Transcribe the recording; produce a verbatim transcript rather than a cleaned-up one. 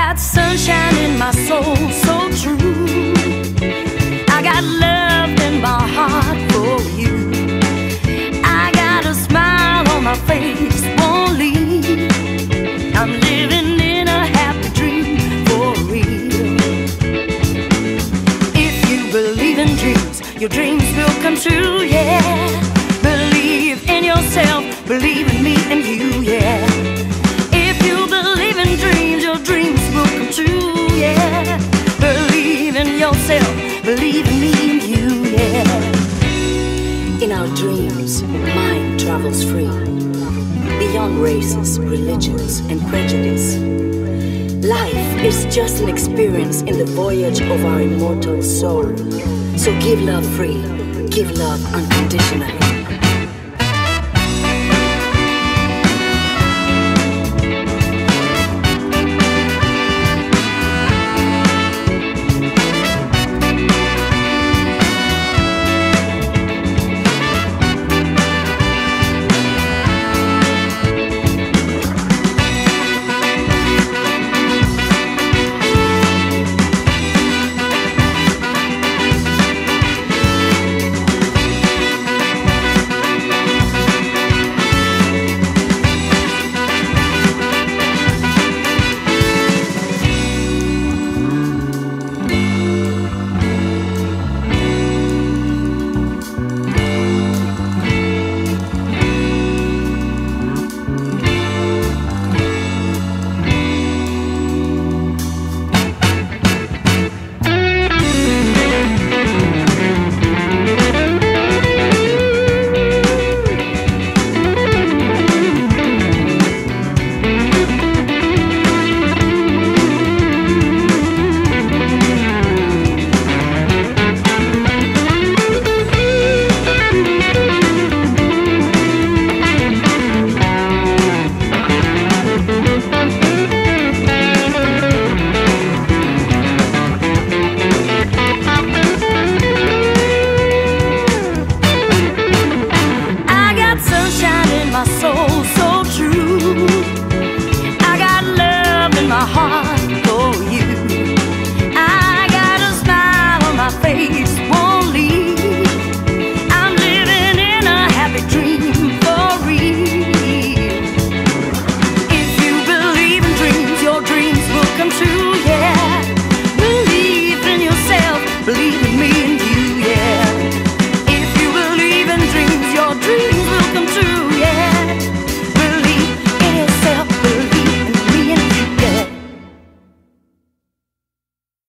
got sunshine in my soul, so true. I got love in my heart for you. I got a smile on my face, won't leave. I'm living in a happy dream for real. If you believe in dreams, your dreams will come true, yeah. Believe in yourself, believe in me and you, yeah. If you believe in dreams, your dreams will come true, yeah. Believe in yourself, believe in me and you, yeah. In our dreams, mind travels free, beyond races, religions, and prejudice. Life is just an experience in the voyage of our immortal soul. So give love free, give love unconditionally.